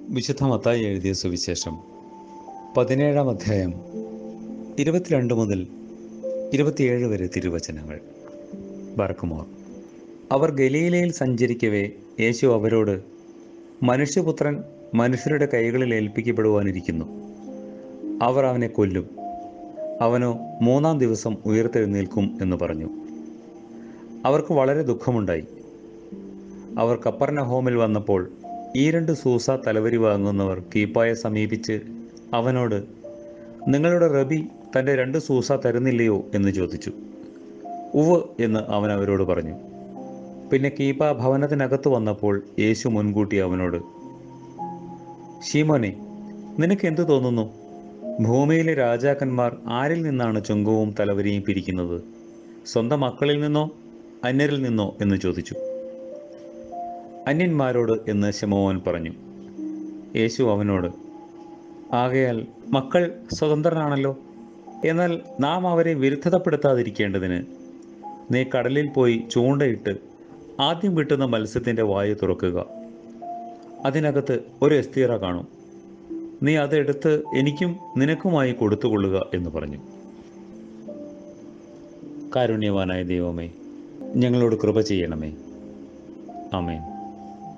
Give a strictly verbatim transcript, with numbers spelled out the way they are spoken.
വിശുദ്ധ മത്തായി എഴുതിയ സുവിശേഷം പതിനേഴാം അധ്യായം ഇരുപത്തിരണ്ട് മുതൽ ഇരുപത്തിയേഴ് വരെ തിരുവചനങ്ങൾ. ബർക്കുമോർ. അവർ ഗലീലയിൽ സഞ്ചരിക്കവേ യേശു അവരോട്, മനുഷ്യപുത്രൻ മനുഷ്യരുടെ കൈകളിൽ ഏൽപ്പിക്കപ്പെടുവാനിരിക്കുന്നു. അവർ അവനെ കൊല്ലും, അവനോ മൂന്നാം ദിവസം ഉയർത്തെഴുന്നേൽക്കും എന്ന് പറഞ്ഞു. അവർക്ക് വളരെ ദുഃഖമുണ്ടായി. അവർ കപ്പർനഹോമിൽ വന്നപ്പോൾ ഈ രണ്ട് സൂസ തലവരി വാങ്ങുന്നവർ കീപ്പായെ സമീപിച്ച് അവനോട്, നിങ്ങളുടെ റബി തൻ്റെ രണ്ട് സൂസ തരുന്നില്ലയോ എന്ന് ചോദിച്ചു. ഉവ് എന്ന് അവൻ അവരോട് പറഞ്ഞു. പിന്നെ കീപ്പ ഭവനത്തിനകത്ത് വന്നപ്പോൾ യേശു മുൻകൂട്ടി അവനോട്, ശീമോനെ, നിനക്ക് എന്തു തോന്നുന്നു? ഭൂമിയിലെ രാജാക്കന്മാർ ആരിൽ നിന്നാണ് ചുങ്കവും തലവരിയും പിരിക്കുന്നത്? സ്വന്തം മക്കളിൽ നിന്നോ അന്യരിൽ നിന്നോ എന്ന് ചോദിച്ചു. അന്യന്മാരോട് എന്ന് ശിമോൻ പറഞ്ഞു. യേശു അവനോട്, ആകയാൽ മക്കൾ സ്വതന്ത്രനാണല്ലോ. എന്നാൽ നാം അവരെ വിരുദ്ധതപ്പെടുത്താതിരിക്കേണ്ടതിന് നീ കടലിൽ പോയി ചൂണ്ടയിട്ട് ആദ്യം കിട്ടുന്ന മത്സ്യത്തിൻ്റെ വായു തുറക്കുക. അതിനകത്ത് ഒരു എസ്തീറ കാണും. നീ അതെടുത്ത് എനിക്കും നിനക്കുമായി കൊടുത്തുകൊള്ളുക എന്ന് പറഞ്ഞു. കാരുണ്യവാനായ ദൈവമേ, ഞങ്ങളോട് കൃപ ചെയ്യണമേ. ആമേൻ.